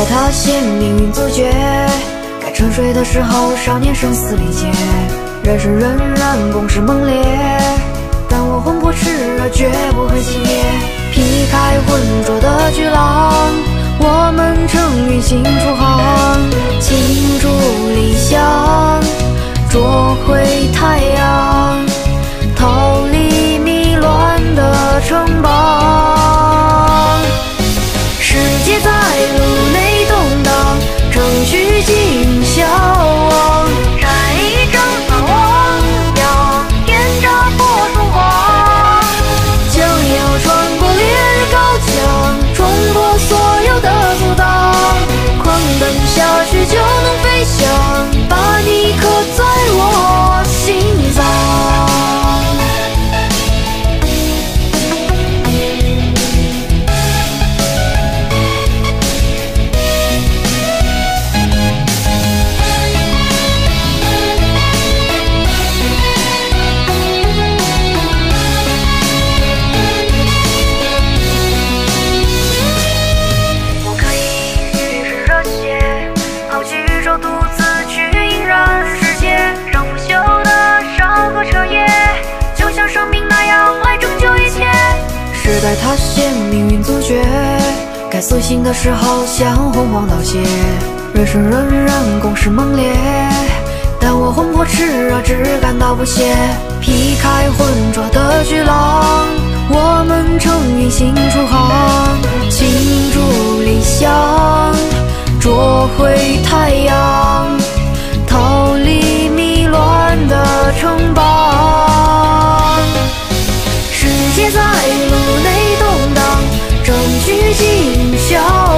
代塌陷，命运阻绝。该沉睡的时候，少年生死理解。人生仍然攻势猛烈，但我魂魄炽热，绝不会熄灭。劈开浑浊的巨浪，我们乘云行出航，倾注理想，捉回太阳，逃离迷乱的城邦。世界在路内动荡，程序尽消亡，善意正反汪洋，点着破曙光，将要穿过烈日高墙，冲破所有的阻挡，狂奔下去就能飞翔，把你刻在我心脏。时代塌陷，命运阻绝。该苏醒的时候，向洪荒道谢。人生仍然攻势猛烈，但我魂魄炽热，只感到不屑。劈开浑浊的巨浪，我们乘云行出航，倾注理想，捉回太阳，逃离迷乱的城邦。世界在路内动荡，证据尽消